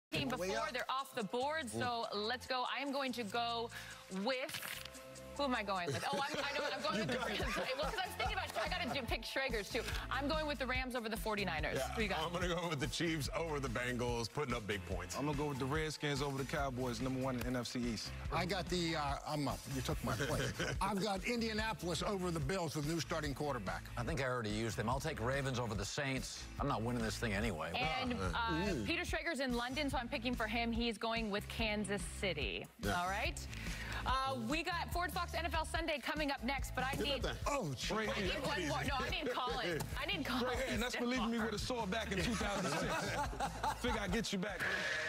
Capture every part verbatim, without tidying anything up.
Before they're off the board, so let's go. I am going to go with. Who am I going with? Oh, I'm, I know, I'm going with the Rams. Well, because I was thinking about, I got to pick Schrager's too. I'm going with the Rams over the forty-niners. Yeah, Who you got? I'm going to go with the Chiefs over the Bengals, putting up big points. I'm going to go with the Redskins over the Cowboys, number one in N F C East. I got the, uh, I'm up. You took my place. I've got Indianapolis over the Bills with new starting quarterback. I think I already used them. I'll take Ravens over the Saints. I'm not winning this thing anyway. And uh, Peter Schrager's in London, so I'm picking for him. He's going with Kansas City. Yeah. All right. Uh, we got Ford Fox N F L Sunday coming up next, but I need... Oh, Trey. I need one more. No, I need Colin. I need Colin. Trey, and that's for leaving me with a sore back in two thousand six. Figure I'd get you back.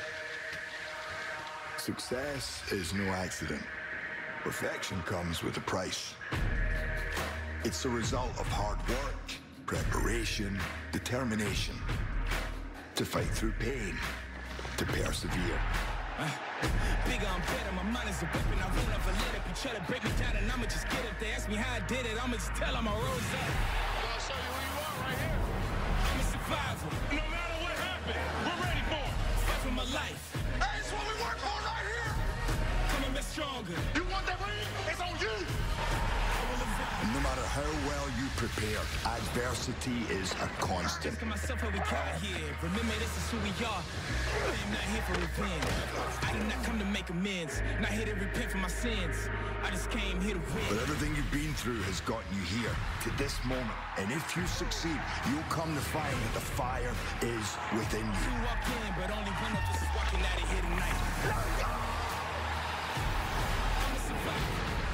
Success is no accident. Perfection comes with a price. It's the result of hard work, preparation, determination. To fight through pain, to persevere. Bigger, I'm better, my mind is a weapon. I won't ever let it be try to break me down, and I'ma just get it. They ask me how I did it, I'ma just tell them I rose up. I'm gonna show you who you are right here. I'm a survivor. No matter what happened, we're ready for it. Fight for my life. Hey, it's what we work for right here. Coming back stronger. You want that ring? It's on you. No matter how well you prepare, adversity is a constant. Asking myself how we got here. Remember, this is who we are. I am not here for revenge. I did not come to make amends. Not here to repent for my sins. I just came here to win. But everything you've been through has gotten you here, to this moment. And if you succeed, you'll come to find that the fire is within you. You walk in, but only one of us is walking out of here tonight. I'm a survivor.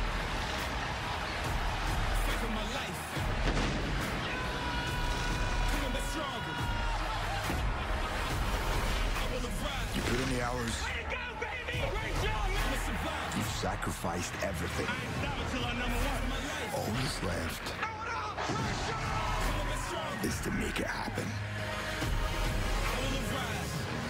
My life. Coming back stronger. I will arrive. You put in the hours. Way to go, baby! Great job, man! I'm a survivor. You've sacrificed everything. I ain't stopping till I'm number one. My life. All that's left Coming back stronger. is to make it happen. I will arrive.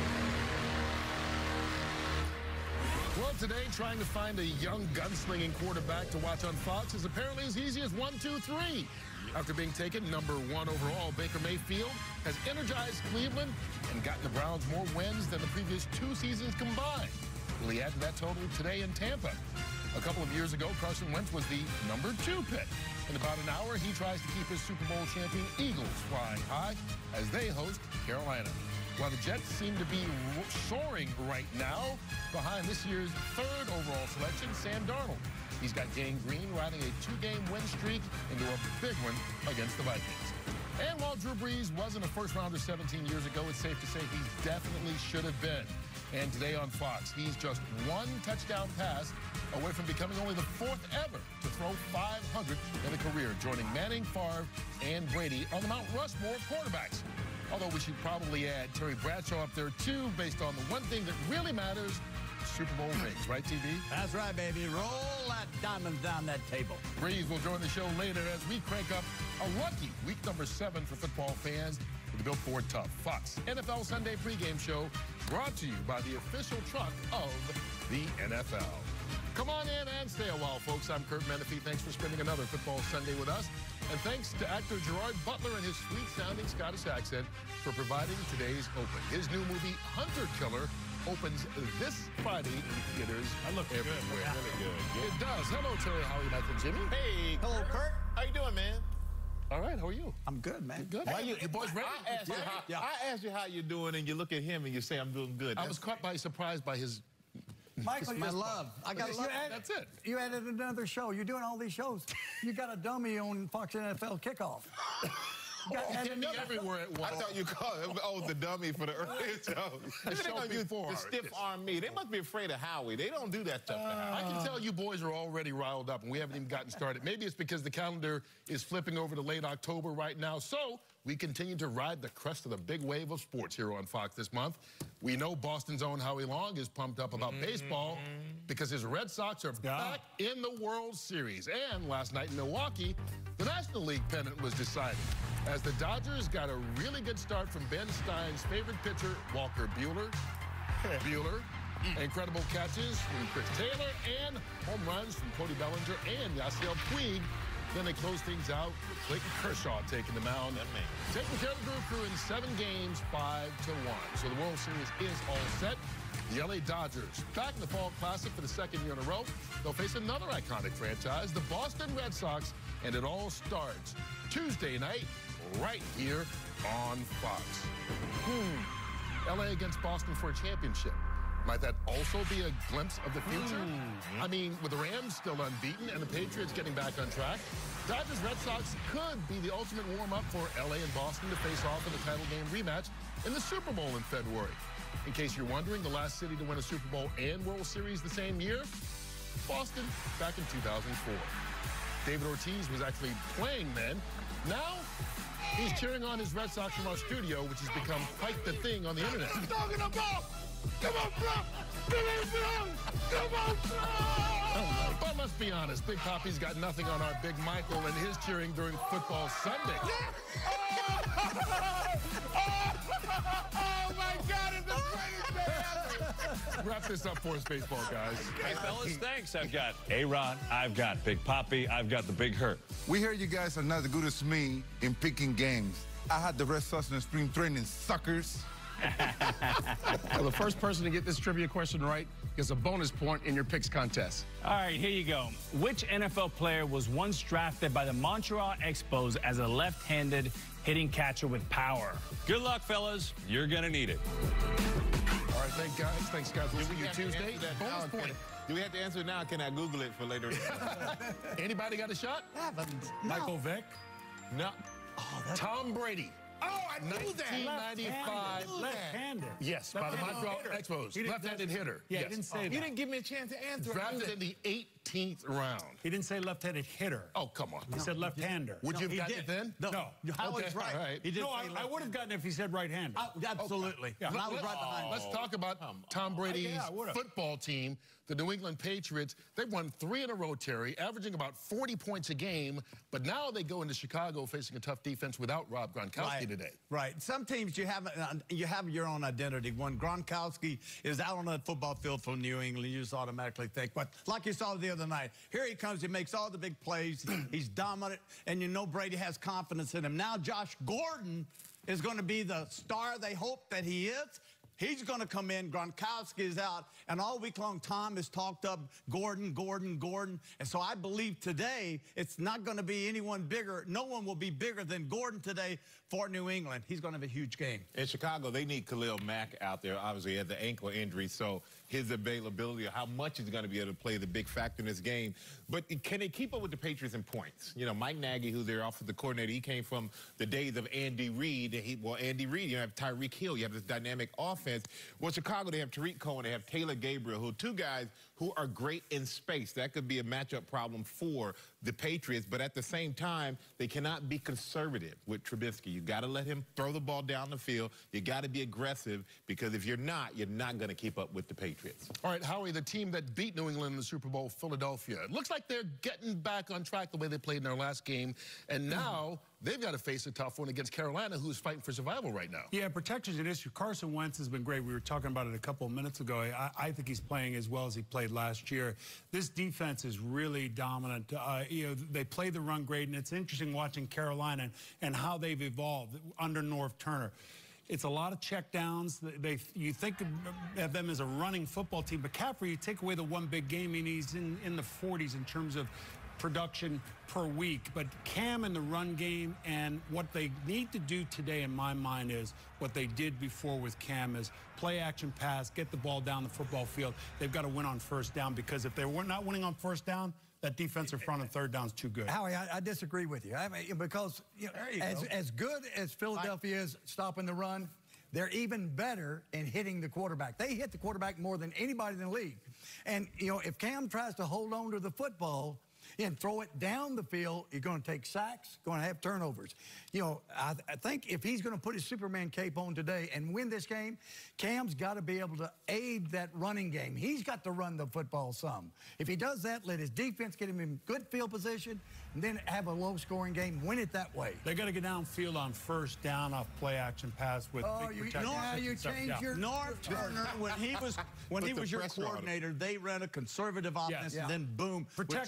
Well, today, trying to find a young gunslinging quarterback to watch on Fox is apparently as easy as one, two, three. After being taken number one overall, Baker Mayfield has energized Cleveland and gotten the Browns more wins than the previous two seasons combined. Will he add to that total today in Tampa? A couple of years ago, Carson Wentz was the number two pick. In about an hour, he tries to keep his Super Bowl champion Eagles flying high as they host Carolina. While the Jets seem to be soaring right now, behind this year's third overall selection, Sam Darnold. He's got Gang Green riding a two-game win streak into a big one against the Vikings. And while Drew Brees wasn't a first-rounder seventeen years ago, it's safe to say he definitely should have been. And today on Fox, he's just one touchdown pass away from becoming only the fourth ever to throw five hundred in a career, joining Manning, Favre, and Brady on the Mount Rushmore of quarterbacks. Although we should probably add Terry Bradshaw up there, too, based on the one thing that really matters, Super Bowl rings. Right, T V? That's right, baby. Roll that diamond down that table. Breeze will join the show later as we crank up a lucky week number seven for football fans with the Built Ford Tough. Fox N F L Sunday pregame show brought to you by the official truck of the N F L. Come on in and stay a while, folks. I'm Kurt Menefee. Thanks for spending another football Sunday with us. And thanks to actor Gerard Butler and his sweet-sounding Scottish accent for providing today's open. His new movie, Hunter Killer, opens this Friday in theaters I look everywhere. good. Really good. It does. Hello, Terry, Howie, Michael, Jimmy. Hey. Hello, Kurt. How you doing, man? All right, how are you? I'm good, man. Good. Why you, you boys ready? I asked, you how, Yeah. I asked you how you're doing, and you look at him and you say, I'm doing good. I was caught by surprise by his... Michael, my love. I got love. That's it. You added another show. You're doing all these shows. You got a dummy on Fox N F L Kickoff. You got You can't be everywhere at once. I thought you called it, oh, the dummy for the earlier show. The They're show gonna use before. the stiff arm me. They must be afraid of Howie. They don't do that stuff to Howie. I can tell you boys are already riled up, and we haven't even gotten started. Maybe it's because the calendar is flipping over to late October right now. So we continue to ride the crest of the big wave of sports here on Fox this month. We know Boston's own Howie Long is pumped up about mm-hmm. baseball because his Red Sox are yeah. back in the World Series. And last night in Milwaukee, the National League pennant was decided as the Dodgers got a really good start from Ben Stein's favorite pitcher, Walker Buehler. Buehler. Incredible catches from Chris Taylor and home runs from Cody Bellinger and Yasiel Puig Then they close things out with Clayton Kershaw taking the mound. That man. Taking care of the Brew Crew in seven games, five to one. So the World Series is all set. The L A Dodgers back in the Fall Classic for the second year in a row. They'll face another iconic franchise, the Boston Red Sox, and it all starts Tuesday night right here on Fox. Hmm. L A against Boston for a championship. Might that also be a glimpse of the future? Mm-hmm. I mean, with the Rams still unbeaten and the Patriots getting back on track, Dodgers Red Sox could be the ultimate warm-up for L A and Boston to face off in the title game rematch in the Super Bowl in February. In case you're wondering, the last city to win a Super Bowl and World Series the same year, Boston, back in two thousand four. David Ortiz was actually playing then. Now, he's cheering on his Red Sox from our studio, which has become quite the thing on the internet. Talking about! Come on, bro! Come on, bro! Come on, bro! Oh, but let's be honest, Big Papi's got nothing on our Big Michael and his cheering during Football Sunday. Oh, oh my God, it's the greatest day ever! Wrap this up for us, baseball guys. Hey, fellas, thanks. I've got A-Rod, I've got Big Papi, I've got the Big Hurt. We hear you guys are not as good as me in picking games. I had the Red Sox in spring training, suckers. Well, the first person to get this trivia question right gets a bonus point in your picks contest. All right, here you go. Which N F L player was once drafted by the Montreal Expos as a left-handed hitting catcher with power? Good luck, fellas. You're going to need it. All right, thank guys. Thanks, guys. We'll see you Tuesday. Bonus point. Do we have to answer it now? Can I Google it for later? Anybody got a shot? Michael Vick? No. Oh, Tom Brady. Oh, I knew that. nineteen ninety-five. Left-handed. Yes, by the Montreal Expos. Left-handed hitter. Yeah, yes. he didn't say Oh, that. you didn't give me a chance to answer. Drafted in the eighteenth round. He didn't say left-handed hitter. Oh, come on. He said left-hander. Would No, you have he gotten did. it then? No. No. Howard's Okay, right. all right. He did No, say I, I left-handed. would have gotten it if he said right-handed. Oh, absolutely. Yeah. And I was Let's- right behind Let's him. talk about Tom Brady's Yeah, I would've. football team, the New England Patriots. They've won three in a row, Terry, averaging about forty points a game. But now they go into Chicago facing a tough defense without Rob Gronkowski Right. today. Right. Some teams you have uh, you have your own identity. When Gronkowski is out on that football field for New England, you just automatically think, but like you saw the other night, here he comes, he makes all the big plays, he's dominant, and you know Brady has confidence in him. Now Josh Gordon is going to be the star they hope that he is. He's going to come in. Gronkowski is out. And all week long, Tom has talked up Gordon, Gordon, Gordon. And so I believe today it's not going to be anyone bigger. No one will be bigger than Gordon today for New England. He's going to have a huge game. In Chicago, they need Khalil Mack out there. Obviously, he had the ankle injury, so his availability, how much he's going to be able to play, the big factor in this game. But can they keep up with the Patriots in points? You know, Mike Nagy, who's their offensive coordinator, he came from the days of Andy Reid. He, well, Andy Reid, you have Tyreek Hill, you have this dynamic offense. Well, Chicago, they have Tariq Cohen, they have Taylor Gabriel, who are two guys who are great in space. That could be a matchup problem for the Patriots, but at the same time, they cannot be conservative with Trubisky. You got to let him throw the ball down the field. You got to be aggressive, because if you're not, you're not going to keep up with the Patriots. All right, Howie, the team that beat New England in the Super Bowl, Philadelphia. It looks like they're getting back on track the way they played in their last game, and now they've got to face a tough one against Carolina, who's fighting for survival right now. Yeah, protection's an issue. Carson Wentz has been great. We were talking about it a couple of minutes ago. I, I think he's playing as well as he played last year. This defense is really dominant. Uh, you know, they play the run great, and it's interesting watching Carolina and, and how they've evolved under North Turner. It's a lot of checkdowns. They, you think of them as a running football team, but Caffrey, you take away the one big game, and he's in, in the forties in terms of production per week. But Cam in the run game, and what they need to do today, in my mind, is what they did before with Cam, is play action pass, get the ball down the football field. They've got to win on first down, because if they're not winning on first down, that defensive front and third down is too good. Howie, I, I disagree with you. I mean, because you know, you as, as good as Philadelphia is stopping the run, they're even better in hitting the quarterback. They hit the quarterback more than anybody in the league. And, you know, if Cam tries to hold on to the football and throw it down the field, you're going to take sacks, going to have turnovers. You know, I, I think if he's going to put his Superman cape on today and win this game, Cam's got to be able to aid that running game. He's got to run the football some. If he does that, let his defense get him in good field position, and then have a low-scoring game, win it that way. They got to get downfield on first down off play action pass with Oh, big you, protection. now you stuff. change Yeah. your... North Turner, when he was when Put he the was your pressure on him. coordinator, they ran a conservative offense, Yes. and Yeah. then boom, with Protection's Troy Aikman.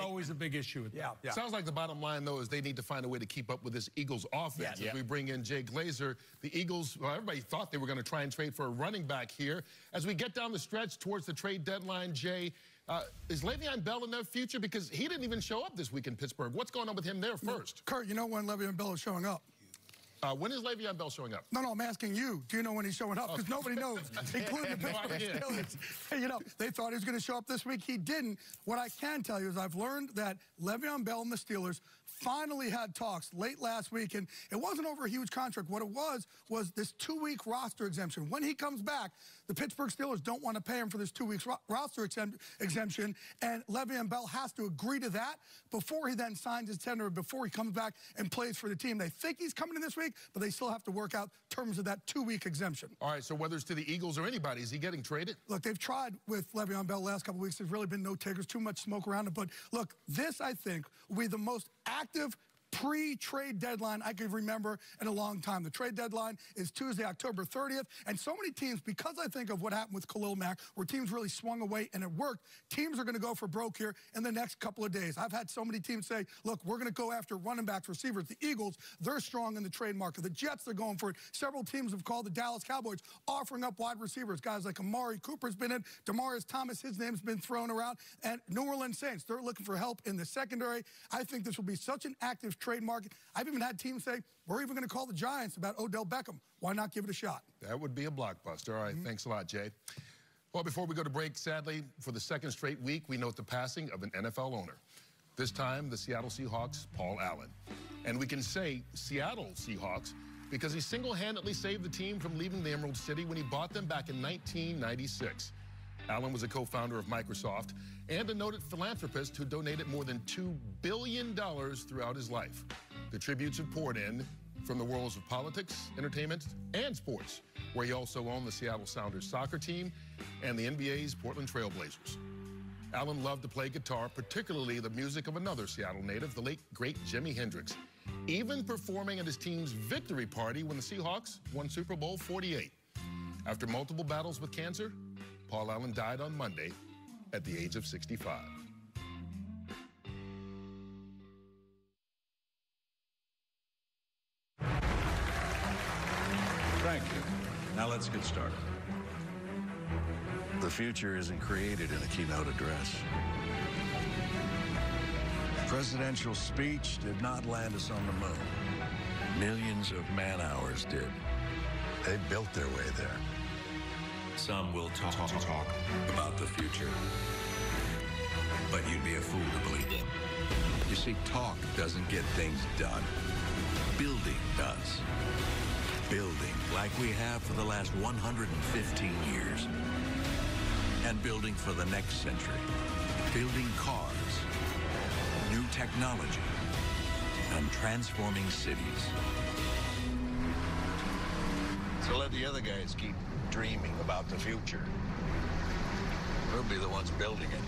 always a big issue with yeah, that. yeah. Sounds like the bottom line, though, is they need to find a way to keep up with this Eagles offense. Yeah. As Yeah. we bring in Jay Glazer, the Eagles, well, everybody thought they were going to try and trade for a running back here. As we get down the stretch towards the trade deadline, Jay, uh, is Le'Veon Bell in their future? Because he didn't even show up this week in Pittsburgh. What's going on with him there first? Kurt, you know when Le'Veon Bell is showing up? Uh, when is Le'Veon Bell showing up? No, no, I'm asking you. Do you know when he's showing up? Because Okay. nobody knows, including the No Pittsburgh idea. Steelers. You know, they thought he was going to show up this week. He didn't. What I can tell you is I've learned that Le'Veon Bell and the Steelers finally had talks late last week, and it wasn't over a huge contract. What it was was this two-week roster exemption. When he comes back, the Pittsburgh Steelers don't want to pay him for this two-week ro roster exemp exemption, and Le'Veon Bell has to agree to that before he then signs his tender, before he comes back and plays for the team. They think he's coming in this week, but they still have to work out terms of that two-week exemption. All right, so whether it's to the Eagles or anybody, is he getting traded? Look, they've tried with Le'Veon Bell the last couple of weeks. There's really been no takers, too much smoke around it. But look, this, I think, will be the most active pre-trade deadline I could remember in a long time. The trade deadline is Tuesday, October thirtieth, and so many teams, because I think of what happened with Khalil Mack, where teams really swung away and it worked, teams are going to go for broke here in the next couple of days. I've had so many teams say, look, we're going to go after running backs, receivers. The Eagles, they're strong in the trade market. The Jets, they're going for it. Several teams have called the Dallas Cowboys, offering up wide receivers. Guys like Amari Cooper's been in, Demaryius Thomas, his name's been thrown around, and New Orleans Saints, they're looking for help in the secondary. I think this will be such an active trade market. I've even had teams say, we're even going to call the Giants about Odell Beckham. Why not give it a shot? That would be a blockbuster. All right, mm-hmm. Thanks a lot, Jay. Well, before we go to break, sadly, for the second straight week, we note the passing of an N F L owner. This time, the Seattle Seahawks' Paul Allen. And we can say Seattle Seahawks because he single-handedly saved the team from leaving the Emerald City when he bought them back in nineteen ninety-six. Allen was a co-founder of Microsoft and a noted philanthropist who donated more than two billion dollars throughout his life. The tributes have poured in from the worlds of politics, entertainment, and sports, where he also owned the Seattle Sounders soccer team and the N B A's Portland Trail Blazers. Allen loved to play guitar, particularly the music of another Seattle native, the late, great Jimi Hendrix, even performing at his team's victory party when the Seahawks won Super Bowl forty-eight. After multiple battles with cancer, Paul Allen died on Monday at the age of sixty-five. Thank you. Now let's get started. The future isn't created in a keynote address. Presidential speech did not land us on the moon. Millions of man-hours did. They built their way there. Some will talk, talk, talk about the future, but you'd be a fool to believe them. You see, talk doesn't get things done. Building does. Building like we have for the last one hundred fifteen years. And building for the next century. Building cars, new technology, and transforming cities. So let the other guys keep dreaming about the future. We'll be the ones building it.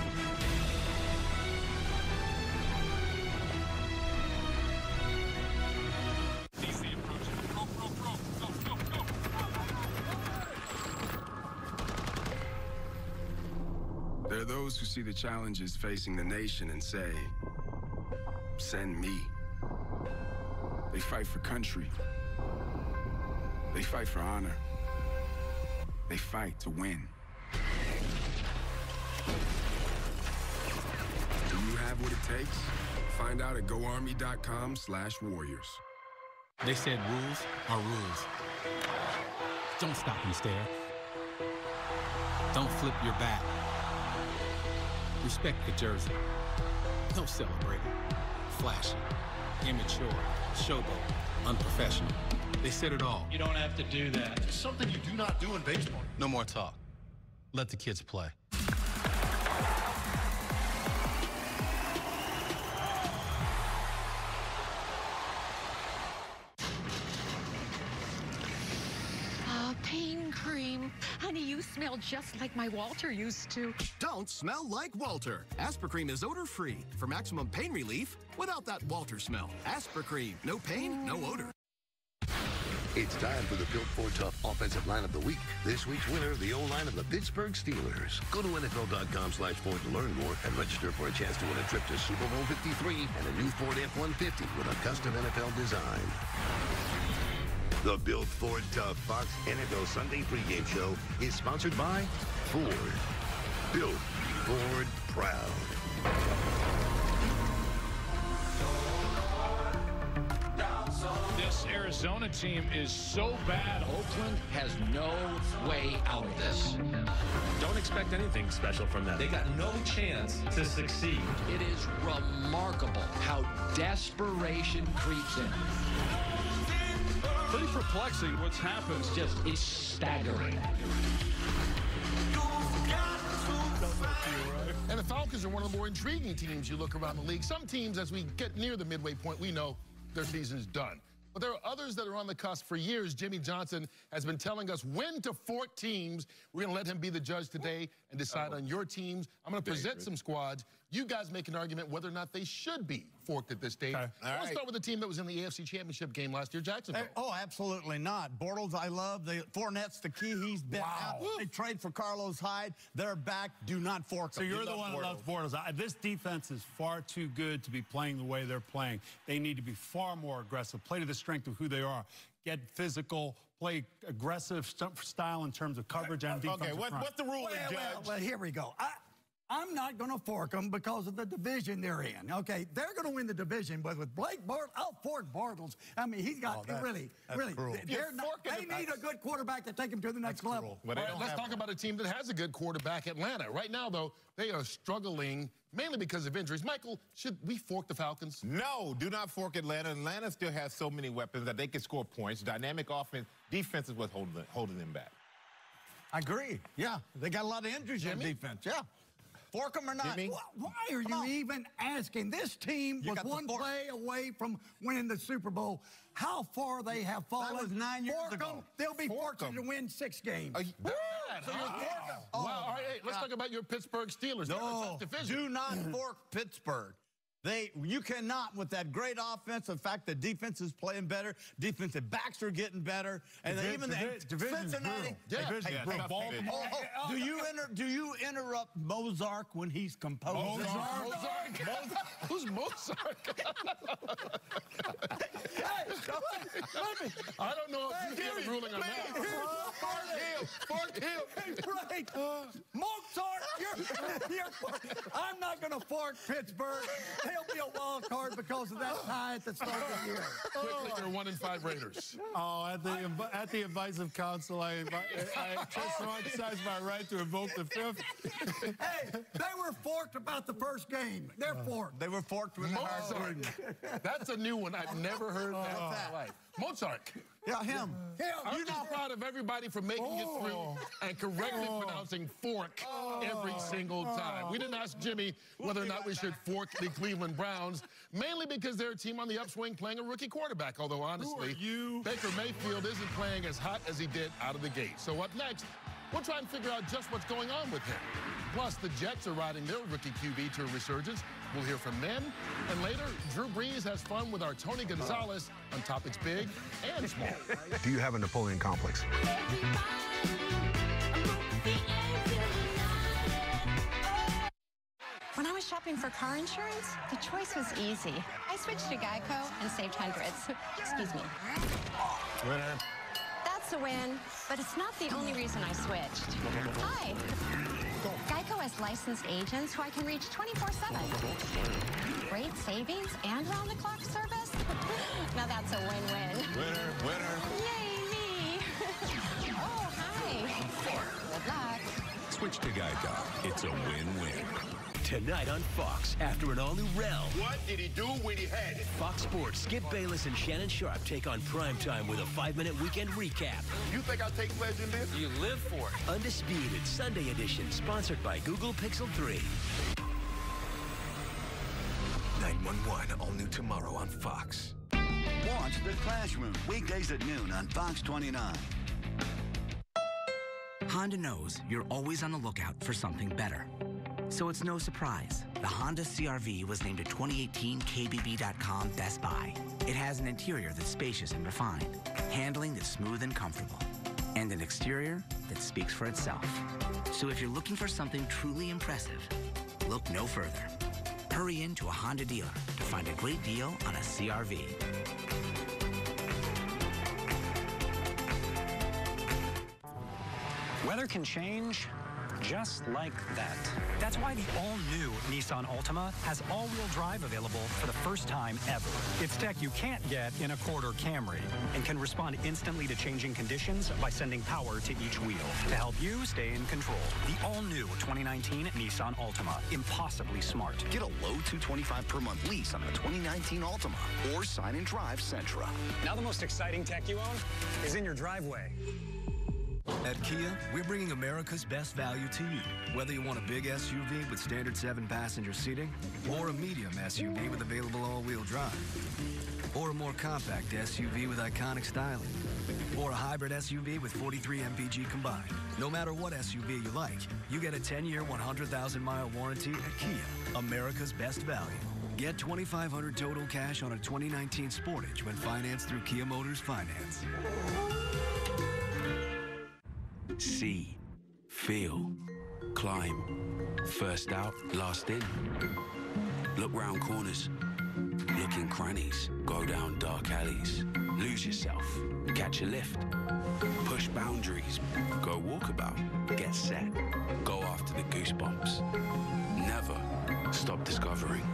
There are those who see the challenges facing the nation and say, send me. They fight for country. They fight for honor. They fight to win. Do you have what it takes? Find out at go army dot com slash warriors. They said rules are rules. Don't stop and stare. Don't flip your bat. Respect the jersey. Don't celebrate it. Flashy, immature, showboat, unprofessional. They said it all. You don't have to do that. It's something you do not do in baseball. No more talk. Let the kids play. Ah, pain cream. Honey, you smell just like my Walter used to. Don't smell like Walter. Aspercream is odor-free for maximum pain relief without that Walter smell. Aspercream, no pain, no odor. It's time for the Built Ford Tough Offensive Line of the Week. This week's winner, the O-line of the Pittsburgh Steelers. Go to N F L dot com slash Ford to learn more and register for a chance to win a trip to Super Bowl fifty-three and a new Ford F one fifty with a custom N F L design. The Built Ford Tough Fox N F L Sunday pregame show is sponsored by Ford. Built Ford proud. This Arizona team is so bad. Oakland has no way out of this. Don't expect anything special from them. They got no chance to succeed. It is remarkable how desperation creeps in. Pretty perplexing what's happened. It's just, it's staggering. And the Falcons are one of the more intriguing teams you look around the league. Some teams, as we get near the midway point, we know their season's done. But there are others that are on the cusp. For years, Jimmy Johnson has been telling us when to fork teams. We're going to let him be the judge today and decide oh. on your teams. I'm going to present some squads. You guys make an argument whether or not they should be forked at this stage. Okay. Let's right. start with the team that was in the A F C Championship game last year, Jacksonville. Hey, oh, absolutely not. Bortles, I love. The Fournette's the key. He's been wow. out. They trade for Carlos Hyde. They're back. Do not fork So them. you're the one that loves Bortles. I, this defense is far too good to be playing the way they're playing. They need to be far more aggressive, play to the strength of who they are, get physical, play aggressive st style in terms of coverage and defense. Okay, what, what's the ruling, well, Judge? Well, well, here we go. I, I'm not going to fork them because of the division they're in. Okay, they're going to win the division, but with Blake Bortles, I'll fork Bortles. I mean, he's got oh, that's, really, that's really. Cruel. They're not, they need a good quarterback to take them to the next level. Right, let's talk about a team that has a good quarterback, Atlanta. Right now, though, they are struggling mainly because of injuries. Michael, should we fork the Falcons? No, do not fork Atlanta. Atlanta still has so many weapons that they can score points. Dynamic offense, defense is what's holding, holding them back. I agree. Yeah, they got a lot of injuries on defense. Yeah. Fork them or not? Why, why are you even asking? This team was one play away from winning the Super Bowl. How far they have fallen. That was nine years fork ago. Them. They'll be Fork fortunate them. to win six games. Uh, that bad. So you're fork them. Oh, wow. All right, hey, let's yeah. talk about your Pittsburgh Steelers. No, do not fork Pittsburgh. They, you cannot with that great offense. In fact, the defense is playing better. Defensive backs are getting better, and Divi even Divi the Cincinnati. Yeah, hey, yeah, hey, Baltimore. Oh, oh, do you inter, do you interrupt Mozart when he's composing? Mozart. Mozart. Mozart. Who's Mozart? Hey, let me. I don't know if you give a ruling on that. Fork him. Fork him. Right. Uh, Mozart, you're, you're, I'm not going to fork Pittsburgh. They'll be a wild card because of that tie at the start of the year. Quickly, they're one in five Raiders. Oh, at the at the advice of counsel, I, I just want to exercise my right to invoke the fifth. Hey, they were forked about the first game. They're forked. They were forked with Mozart. That's a new one. I've never heard that in my life. Mozart. Yeah, him. Him. I'm you just proud of everybody for making oh. it through and correctly oh. pronouncing fork oh. every single time. We didn't ask Jimmy whether or not we should fork the Cleveland Browns, mainly because they're a team on the upswing playing a rookie quarterback, although honestly, Baker Mayfield isn't playing as hot as he did out of the gate. So up next, we'll try and figure out just what's going on with him. Plus, the Jets are riding their rookie Q B to a resurgence. We'll hear from them. And later, Drew Brees has fun with our Tony Gonzalez on topics big and small. Do you have a Napoleon complex? When I was shopping for car insurance, the choice was easy. I switched to Geico and saved hundreds. Excuse me. Winner. That's a win, but it's not the only reason I switched. Hi. Geico has licensed agents who I can reach twenty-four seven. Great savings and round-the-clock service. Now that's a win-win. Winner, winner. Yay, me. Oh, hi. Good luck. Switch to Geico. It's a win-win. Tonight on Fox, after an all-new Realm. What did he do when he had it? Fox Sports, Skip Bayless and Shannon Sharp take on Primetime with a five-minute weekend recap. You think I'll take pleasure in this? You live for it. Undisputed Sunday edition, sponsored by Google Pixel three. nine one one, all new tomorrow on Fox. Watch The Classroom, weekdays at noon on Fox twenty-nine. Honda knows you're always on the lookout for something better. So it's no surprise, the Honda C R V was named a twenty eighteen K B B dot com Best Buy. It has an interior that's spacious and refined, handling that's smooth and comfortable, and an exterior that speaks for itself. So if you're looking for something truly impressive, look no further. Hurry into a Honda dealer to find a great deal on a C R V. Weather can change just like that. That's why the all-new Nissan Altima has all-wheel drive available for the first time ever. It's tech you can't get in a Accord or Camry and can respond instantly to changing conditions by sending power to each wheel to help you stay in control. The all-new twenty nineteen Nissan Altima. Impossibly smart. Get a low two twenty-five per month lease on the twenty nineteen Altima or sign and drive Sentra. Now the most exciting tech you own is in your driveway. At Kia, we're bringing America's best value to you. Whether you want a big S U V with standard seven-passenger seating, or a medium S U V with available all-wheel drive, or a more compact S U V with iconic styling, or a hybrid S U V with forty-three M P G combined. No matter what S U V you like, you get a ten-year, one hundred thousand mile warranty at Kia. America's best value. Get twenty-five hundred dollars total cash on a twenty nineteen Sportage when financed through Kia Motors Finance. See, feel, climb. First out, last in. Look round corners. Look in crannies. Go down dark alleys. Lose yourself. Catch a lift. Push boundaries. Go walkabout. Get set. Go after the goosebumps. Never stop discovering.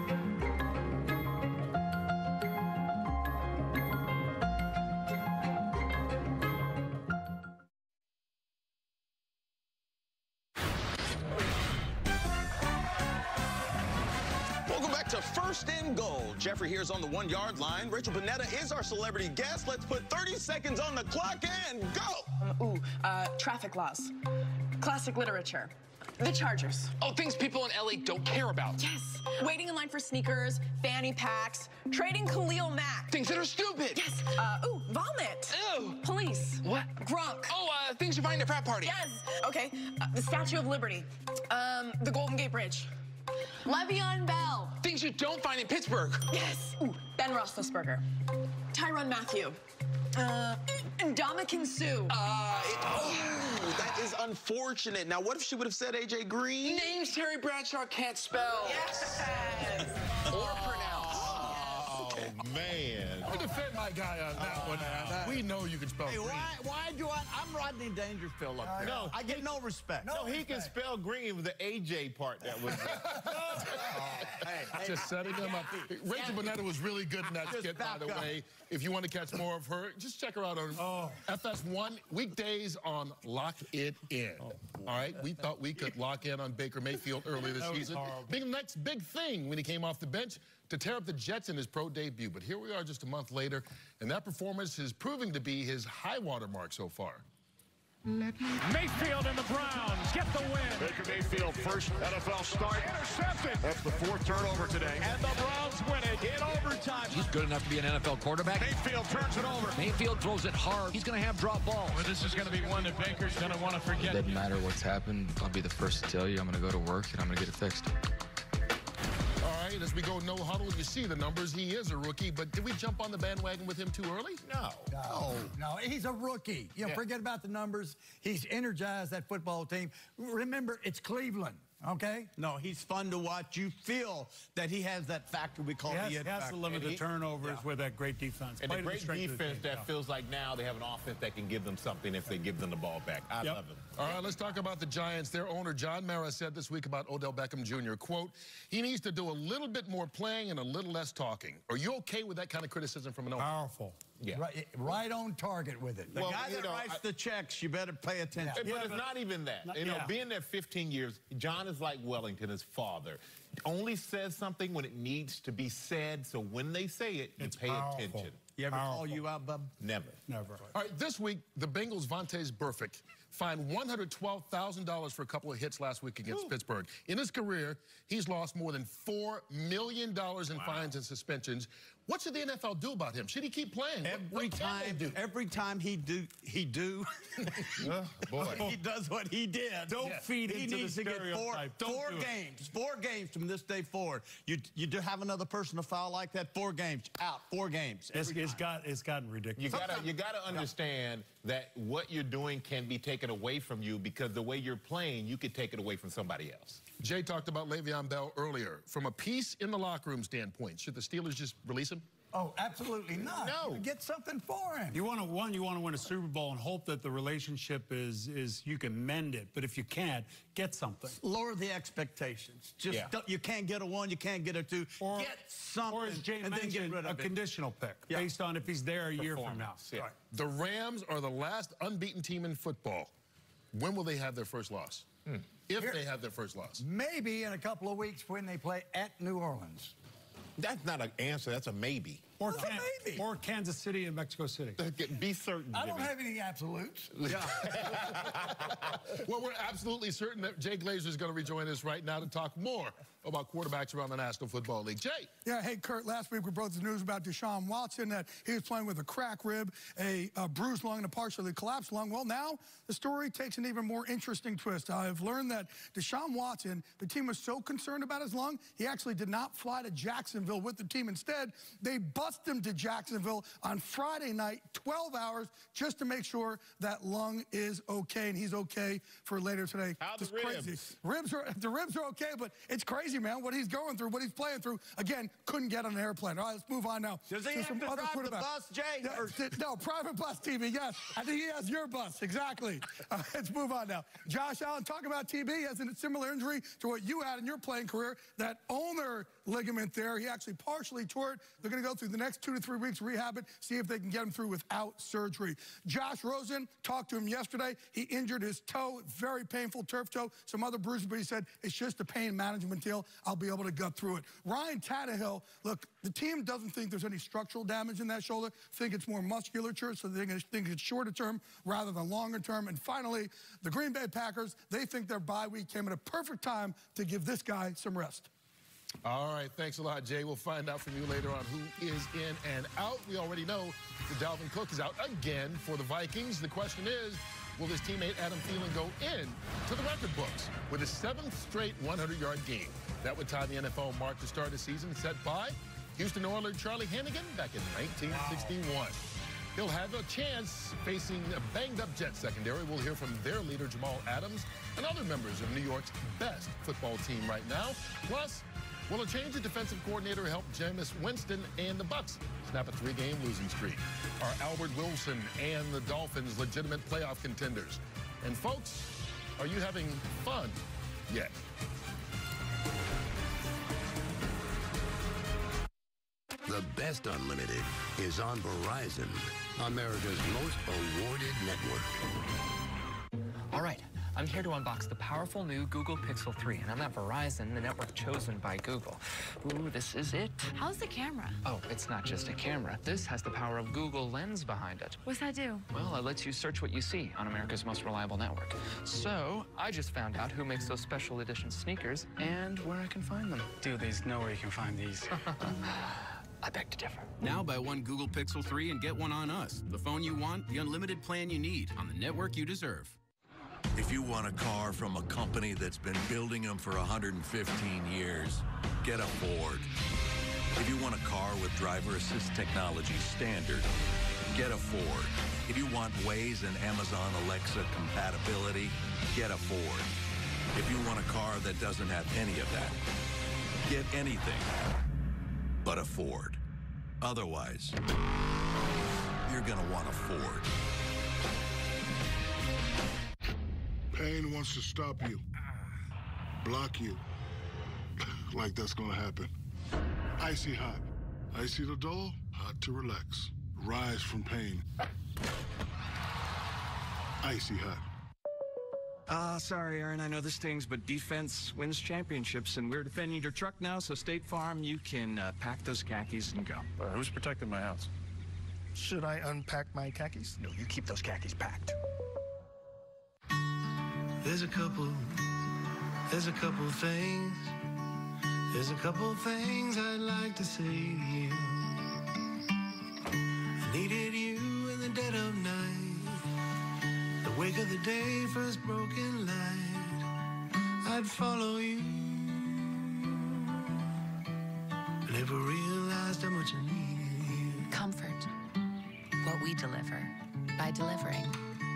To First and Goal. Jeffrey here's on the one-yard line. Rachel Panetta is our celebrity guest. Let's put thirty seconds on the clock and go. Um, ooh, uh, traffic laws. Classic literature. The Chargers. Oh, things people in L A don't care about. Yes. Waiting in line for sneakers, fanny packs, trading Khalil Mack. Things that are stupid. Yes. Uh, ooh, vomit. Ew. Police. What? Grunk. Oh, uh, things you find at a frat party. Yes. Okay. Uh, the Statue of Liberty. Um, the Golden Gate Bridge. Le'Veon Bell. Things you don't find in Pittsburgh. Yes. Ooh, Ben Roethlisberger. Tyrann Mathieu. Uh, Ndamukong Suh. Uh, it, oh, that is unfortunate. Now, what if she would have said A J Green? Names Terry Bradshaw can't spell. Yes. Or pronounce. Oh, man. I defend my guy on that one. Uh, we know you can spell Hey, green. why, why do I? I'm Rodney Dangerfield up here. No, I get no respect. No, he can spell green. It was the A J part that was. Hey, Just setting him up. Rachel Bonetta was really good in that Just skit, by the back up. way. If you want to catch more of her, just check her out on Oh. F S one, weekdays on Lock It In. All right? We thought we could lock in on Baker Mayfield earlier this That was season. horrible. Being the next big thing when he came off the bench to tear up the Jets in his pro debut. But here we are just a month later, and that performance is proving to be his high water mark so far. Mayfield and the Browns get the win. Baker Mayfield, first N F L start, intercepted. That's the fourth turnover today. And the Browns win it in overtime. He's good enough to be an N F L quarterback. Mayfield turns it over. Mayfield throws it hard. He's going to have drop balls. Well, this is going to be one that Baker's going to want to forget. Doesn't matter what's happened. I'll be the first to tell you. I'm going to go to work and I'm going to get it fixed. All right, as we go no huddle, you see the numbers. He is a rookie, but did we jump on the bandwagon with him too early? No. No, no, he's a rookie. You know, Yeah. forget about the numbers. He's energized that football team. Remember, it's Cleveland, okay? No, he's fun to watch. You feel that he has that factor we call He has, the he it has factor. to limit And the he- turnovers yeah. with that great defense. And Play a to the great strength of the defense team, that yeah. feels like now they have an offense that can give them something if they give them the ball back. I Yep. love him. All right, let's talk about the Giants. Their owner, John Mara, said this week about Odell Beckham Junior, quote, he needs to do a little bit more playing and a little less talking. Are you okay with that kind of criticism from an owner? Powerful. Yeah. Right, right on target with it. The Well, guy you that know, writes I- the checks, you better pay attention. But Yeah, it's but- not even that. Not- you know, yeah. being there fifteen years, John is like Wellington, his father. Only says something when it needs to be said, so when they say it, you It's pay powerful. attention. You ever Powerful. call you out, bub? Never. Never. All right, this week, the Bengals' Vontaze Burfict fined one hundred twelve thousand dollars for a couple of hits last week against Pittsburgh. In his career, he's lost more than four million dollars in fines and suspensions, What should the N F L do about him? Should he keep playing? Every what, what time, do? every time he do, he do. Oh, boy. He does what he did. Don't Yeah. feed he into needs the to get four, stereotype. Don't four do it. games, four games from this day forward. You you do have another person to foul like that, four games out, four games. It's, it's got it's gotten ridiculous. You gotta you gotta understand that what you're doing can be taken away from you because the way you're playing, you could take it away from somebody else. Jay talked about Le'Veon Bell earlier. From a peace in the locker room standpoint, should the Steelers just release him? Oh, absolutely not. No. Get something for him. You want to one, you want to win a Super Bowl and hope that the relationship is is you can mend it. But if you can't, get something. Lower the expectations. Just Yeah. don't, you can't get a one, you can't get a two. Or, get something, or as Jay and then get mentioned, rid a of it. conditional pick Yeah. based on if he's there a year from now. Yeah. Right. The Rams are the last unbeaten team in football. When will they have their first loss? Hmm. If Here- they have their first loss. Maybe in a couple of weeks when they play at New Orleans. That's not an answer. That's a maybe. Or, Well, Can- maybe. or Kansas City and Mexico City. Be certain, I don't Jimmy. have any absolutes. Yeah. Well, we're absolutely certain that Jay Glazer is going to rejoin us right now to talk more about quarterbacks around the National Football League. Jay. Yeah, hey, Kurt, last week we broke the news about Deshaun Watson, that he was playing with a crack rib, a, a bruised lung, and a partially collapsed lung. Well, now the story takes an even more interesting twist. I've learned that Deshaun Watson, the team was so concerned about his lung, he actually did not fly to Jacksonville with the team. Instead, they bussed him to Jacksonville on Friday night, twelve hours, just to make sure that lung is okay, and he's okay for later today. How the Just crazy. ribs? Ribs are, the ribs are okay, but it's crazy, man, what he's going through, what he's playing through. Again, couldn't get on an airplane. All right, let's move on now. Does he to have some to other drive the quarterbacks. bus, Jay? Yeah, Or- th- no, private bus T V, yes. I think he has your bus, exactly. Uh, let's move on now. Josh Allen, talking about T B, he has a similar injury to what you had in your playing career. That ulnar ligament there, he actually partially tore it. They're going to go through the next two to three weeks, rehab it, see if they can get him through without surgery. Josh Rosen, talked to him yesterday. He injured his toe, very painful turf toe, some other bruises, but he said, it's just a pain management deal. I'll be able to gut through it. Ryan Tannehill, look, the team doesn't think there's any structural damage in that shoulder, think it's more musculature, so they think it's shorter term rather than longer term. And finally, the Green Bay Packers, they think their bye week came at a perfect time to give this guy some rest. All right, thanks a lot, Jay. We'll find out from you later on who is in and out. We already know that Dalvin Cook is out again for the Vikings. The question is, will his teammate Adam Thielen go in to the record books with his seventh straight hundred-yard game? That would tie the N F L mark to start the season set by Houston Oiler Charlie Hannigan back in nineteen sixty-one. Wow. He'll have a chance facing a banged-up Jet secondary. We'll hear from their leader, Jamal Adams, and other members of New York's best football team right now. Plus, will a change of defensive coordinator help Jameis Winston and the Bucs snap a three-game losing streak? Are Albert Wilson and the Dolphins legitimate playoff contenders? And folks, are you having fun yet? The best unlimited is on Verizon, America's most awarded network. All right, I'm here to unbox the powerful new Google Pixel three, and I'm at Verizon, the network chosen by Google. Ooh, this is it. How's the camera? Oh, it's not just a camera. This has the power of Google Lens behind it. What's that do? Well, it lets you search what you see on America's most reliable network. So, I just found out who makes those special edition sneakers and where I can find them. Dude, there's no way you can find these. I beg to differ. Now buy one Google Pixel three and get one on us. The phone you want, the unlimited plan you need, on the network you deserve. If you want a car from a company that's been building them for one hundred fifteen years, get a Ford. If you want a car with driver assist technology standard, get a Ford. If you want Waze and Amazon Alexa compatibility, get a Ford. If you want a car that doesn't have any of that, get anything but a Ford. Otherwise, you're gonna want a Ford. Pain wants to stop you, block you, like that's gonna happen. Icy hot. Icy to dull, hot to relax. Rise from pain. Icy hot. Uh, sorry, Aaron, I know this stings, but defense wins championships, and we're defending your truck now, so State Farm, you can uh, pack those khakis and go. Uh, who's protecting my house? Should I unpack my khakis? No, you keep those khakis packed. There's a couple, there's a couple things, there's a couple things I'd like to say to you. needed you in the dead of night, the wake of the day, first broken light. I'd follow you. I never realized how much I needed you. Comfort. What we deliver by delivering.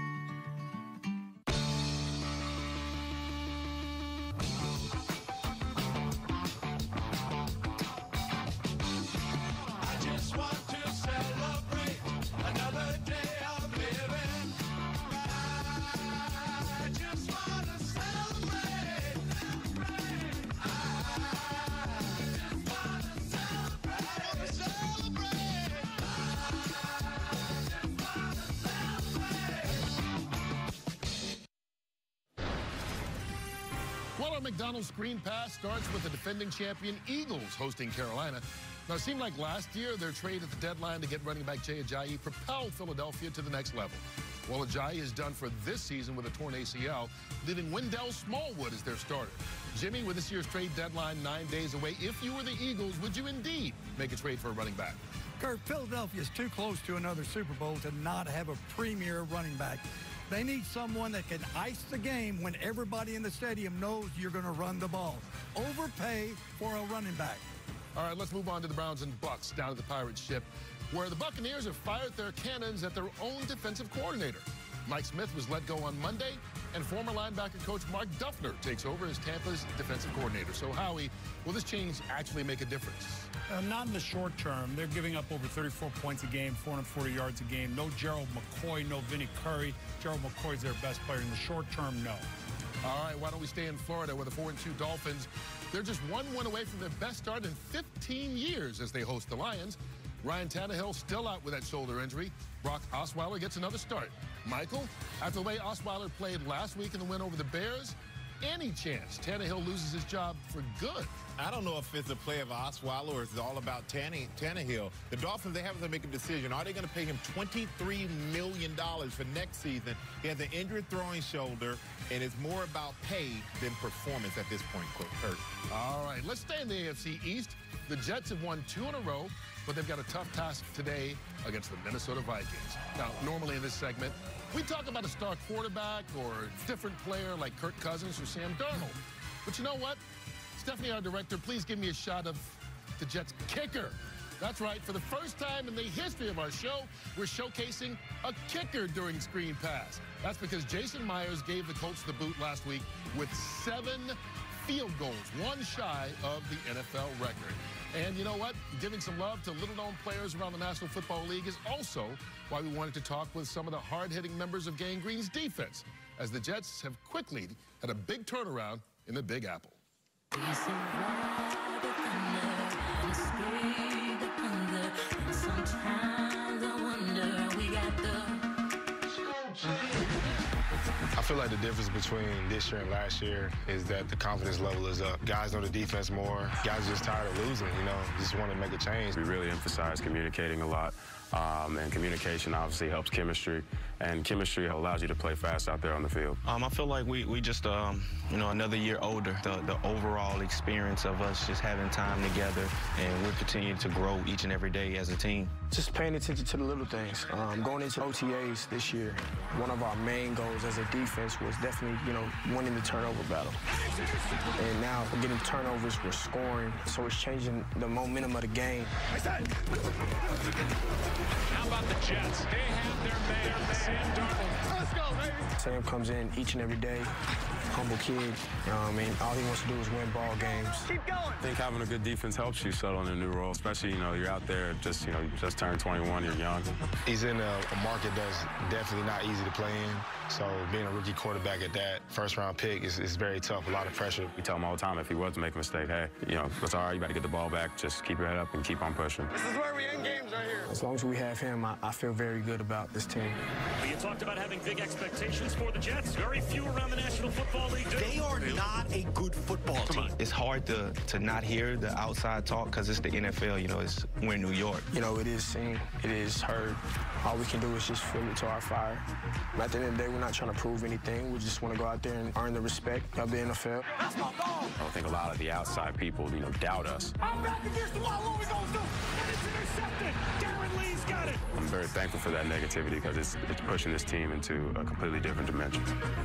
Well, our McDonald's Screen Pass starts with the defending champion Eagles hosting Carolina. Now, it seemed like last year their trade at the deadline to get running back Jay Ajayi propelled Philadelphia to the next level. Well, Ajayi is done for this season with a torn A C L, leaving Wendell Smallwood as their starter. Jimmy, with this year's trade deadline nine days away, if you were the Eagles, would you indeed make a trade for a running back? Kurt, Philadelphia is too close to another Super Bowl to not have a premier running back. They need someone that can ice the game when everybody in the stadium knows you're going to run the ball. Overpay for a running back. All right, let's move on to the Browns and Bucks down at the Pirates ship, where the Buccaneers have fired their cannons at their own defensive coordinator. Mike Smith was let go on Monday, and former linebacker coach Mark Duffner takes over as Tampa's defensive coordinator. So, Howie, will this change actually make a difference? Uh, not in the short term. They're giving up over thirty-four points a game, four hundred forty yards a game. No Gerald McCoy, no Vinnie Curry. Gerald McCoy's their best player. In the short term, no. All right, why don't we stay in Florida where the four and two Dolphins, they're just one win away from their best start in fifteen years as they host the Lions. Ryan Tannehill still out with that shoulder injury. Brock Osweiler gets another start. Michael, after the way Osweiler played last week in the win over the Bears, any chance Tannehill loses his job for good? I don't know if it's a play of Osweiler or it's all about Tanne, Tannehill. The Dolphins, they have to make a decision. Are they going to pay him twenty-three million dollars for next season? He has an injured throwing shoulder, and it's more about pay than performance at this point, Kurt. All right, let's stay in the A F C East. The Jets have won two in a row, but they've got a tough task today against the Minnesota Vikings. Now, normally in this segment, we talk about a star quarterback or a different player like Kirk Cousins or Sam Darnold. But you know what? Stephanie, our director, please give me a shot of the Jets kicker. That's right. For the first time in the history of our show, we're showcasing a kicker during Screen Pass. That's because Jason Myers gave the Colts the boot last week with seven field goals, one shy of the N F L record. And you know what? Giving some love to little-known players around the National Football League is also why we wanted to talk with some of the hard-hitting members of Gang Green's defense, as the Jets have quickly had a big turnaround in the Big Apple. I feel like the difference between this year and last year is that the confidence level is up. Guys know the defense more. Guys are just tired of losing, you know, just want to make a change. We really emphasize communicating a lot, um, and communication obviously helps chemistry, and chemistry allows you to play fast out there on the field. Um, I feel like we, we just, um, you know, another year older. The, the overall experience of us just having time together, and we're continuing to grow each and every day as a team. Just paying attention to the little things. Um, going into O T As this year, one of our main goals as a defense was definitely, you know, winning the turnover battle. And now we're getting turnovers, we're scoring, so it's changing the momentum of the game. How about the Jets? They have their man, Sam Darnold. Let's go, baby. Sam comes in each and every day, humble kid, um, and all he wants to do is win ball games. Keep going. I think having a good defense helps you settle in a new role, especially, you know, you're out there just, you know, you just turned twenty-one, you're young. He's in a, a market that's definitely not easy to play in. So being a rookie quarterback at that first-round pick is, is very tough, a lot of pressure. We tell him all the time if he was to make a mistake, hey, you know, it's all right, you got to get the ball back, just keep your head up and keep on pushing. This is where we end games right here. As long as we have him, I, I feel very good about this team. You talked about having big expectations for the Jets. Very few around the National Football League do. They are not a good football team. It's hard to, to not hear the outside talk because it's the N F L, you know, it's, we're in New York. You know, it is seen, it is heard. All we can do is just fuel it to our fire. But at the end of the day, we're not trying to prove anything. We just want to go out there and earn the respect of the N F L. I don't think a lot of the outside people, you know, doubt us. I'm back against the wall. What are we going to do? And it's intercepted. Darren Lee's got it. I'm very thankful for that negativity because it's, it's pushing this team into a completely different dimension.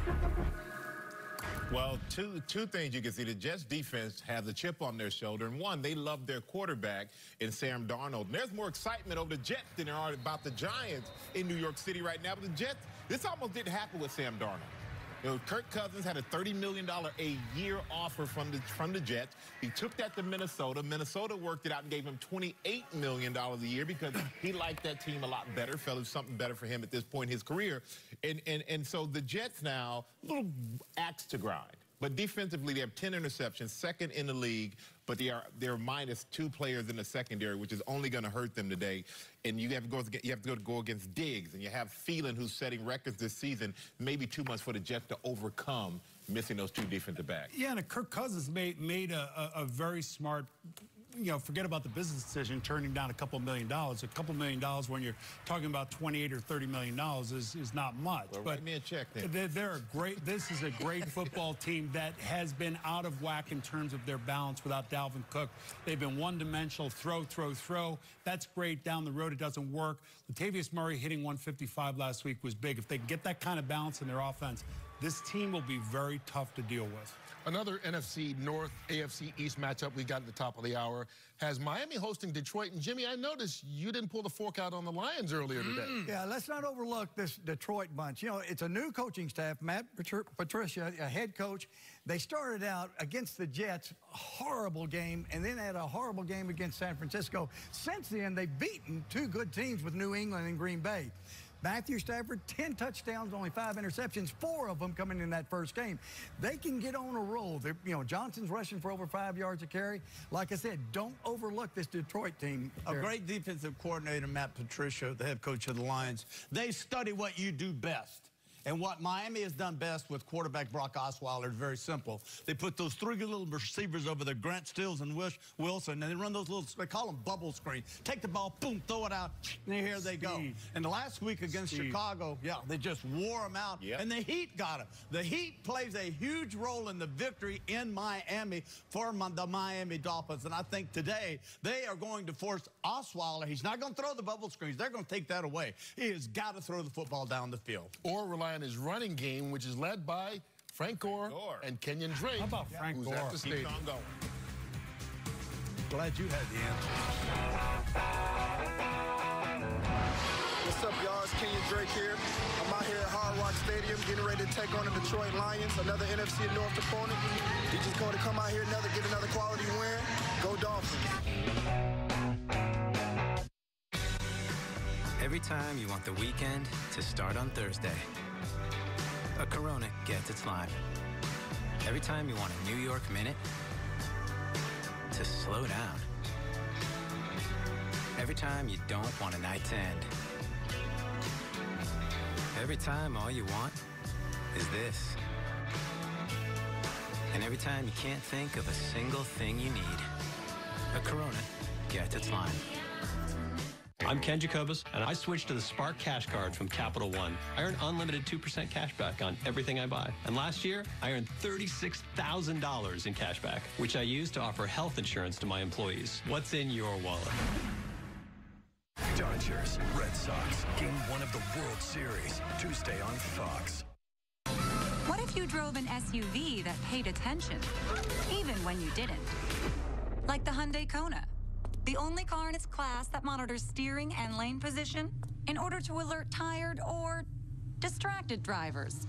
Well, two two things you can see. The Jets defense has a chip on their shoulder, and one, they love their quarterback in Sam Darnold. And there's more excitement over the Jets than there are about the Giants in New York City right now. But the Jets, this almost didn't happen with Sam Darnold. You know, Kirk Cousins had a thirty million dollars a year offer from the from the Jets. He took that to Minnesota. Minnesota worked it out and gave him twenty-eight million dollars a year because he liked that team a lot better, felt it was something better for him at this point in his career. And, and, and so the Jets now, a little axe to grind. But defensively, they have ten interceptions, second in the league, but they are they're minus two players in the secondary, which is only going to hurt them today. And you have to go you have to go, to go against Diggs, and you have Thielen, who's setting records this season. Maybe too much for the Jets to overcome missing those two defensive backs. Yeah, and Kirk Cousins made made a, a, a very smart. You know, forget about the business decision, turning down a couple million dollars. A couple million dollars when you're talking about twenty-eight or thirty million dollars is, is not much. Well, but write me a check then. They're, they're a great, this is a great football team that has been out of whack in terms of their balance without Dalvin Cook. They've been one-dimensional, throw, throw, throw. That's great. Down the road, it doesn't work. Latavius Murray hitting one fifty-five last week was big. If they get that kind of balance in their offense, this team will be very tough to deal with. Another N F C North, A F C East matchup we got at the top of the hour has Miami hosting Detroit. And, Jimmy, I noticed you didn't pull the fork out on the Lions earlier today. Mm. Yeah, let's not overlook this Detroit bunch. You know, it's a new coaching staff. Matt Patricia, a head coach. They started out against the Jets, a horrible game, and then had a horrible game against San Francisco. Since then, they've beaten two good teams with New England and Green Bay. Matthew Stafford, ten touchdowns, only five interceptions, four of them coming in that first game. They can get on a roll. They're, you know, Johnson's rushing for over five yards a carry. Like I said, don't overlook this Detroit team. A great defensive coordinator, Matt Patricia, the head coach of the Lions. They study what you do best. And what Miami has done best with quarterback Brock Osweiler is very simple. They put those three little receivers over there, Grant Stills and Wilson, and they run those little, they call them bubble screens. Take the ball, boom, throw it out, and here they go. And the last week against Steve. Chicago, yeah, they just wore them out, yep. And the Heat got them. The Heat plays a huge role in the victory in Miami for the Miami Dolphins. And I think today they are going to force Osweiler. He's not going to throw the bubble screens. They're going to take that away. He has got to throw the football down the field. Or rely on his running game, which is led by Frank Gore, Gore. and Kenyon Drake. How about Frank who's Gore? At the stadium. Keep on going. Glad you had the answer. What's up, y'all? It's Kenyon Drake here. I'm out here at Hard Rock Stadium getting ready to take on the Detroit Lions, another N F C North opponent. We just going to come out here, another get another quality win. Go Dolphins. Every time you want the weekend to start on Thursday, a Corona gets its lime. Every time you want a New York minute to slow down. Every time you don't want a night to end. Every time all you want is this. And every time you can't think of a single thing you need, a Corona gets its lime. I'm Ken Jacobus, and I switched to the Spark Cash Card from Capital One. I earn unlimited two percent cash back on everything I buy. And last year, I earned thirty-six thousand dollars in cash back, which I used to offer health insurance to my employees. What's in your wallet? Dodgers, Red Sox, Game one of the World Series, Tuesday on Fox. What if you drove an S U V that paid attention, even when you didn't? Like the Hyundai Kona. The only car in its class that monitors steering and lane position in order to alert tired or distracted drivers.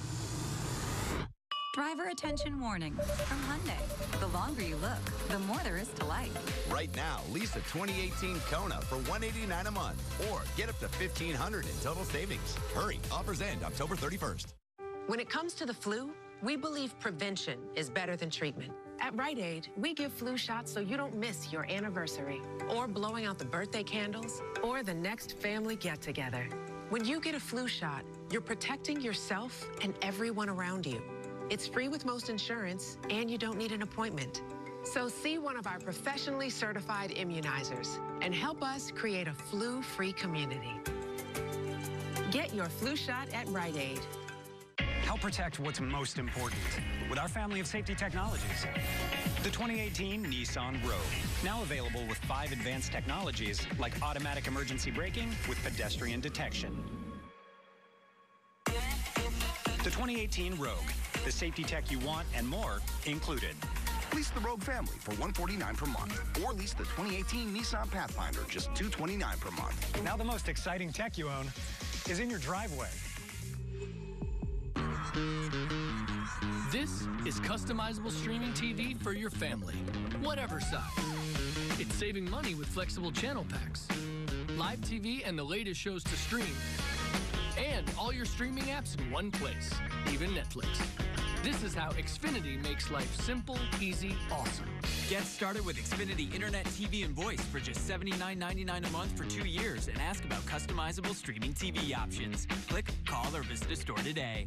Driver attention warning from Hyundai. The longer you look, the more there is to like. Right now, lease a twenty eighteen Kona for one hundred eighty-nine dollars a month or get up to fifteen hundred dollars in total savings. Hurry, offers end October thirty-first. When it comes to the flu, we believe prevention is better than treatment. At Rite Aid, we give flu shots so you don't miss your anniversary, or blowing out the birthday candles, or the next family get-together. When you get a flu shot, you're protecting yourself and everyone around you. It's free with most insurance, and you don't need an appointment. So see one of our professionally certified immunizers and help us create a flu-free community. Get your flu shot at Rite Aid. Help protect what's most important with our family of safety technologies. The twenty eighteen Nissan Rogue, now available with five advanced technologies like automatic emergency braking with pedestrian detection. The twenty eighteen Rogue, the safety tech you want and more included. Lease the Rogue family for one hundred forty-nine dollars per month, or lease the twenty eighteen Nissan Pathfinder just two hundred twenty-nine dollars per month. Now the most exciting tech you own is in your driveway. This is customizable streaming T V for your family, whatever size. It's saving money with flexible channel packs, live T V and the latest shows to stream, and all your streaming apps in one place, even Netflix. This is how Xfinity makes life simple, easy, awesome. Get started with Xfinity Internet, T V, and Voice for just seventy-nine ninety-nine a month for two years and ask about customizable streaming T V options. Click, call, or visit a store today.